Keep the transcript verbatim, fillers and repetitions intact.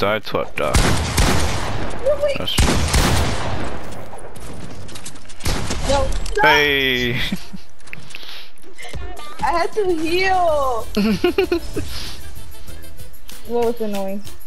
died to a duck. Really? That's... No, no. Hey! I had to heal. What was the noise?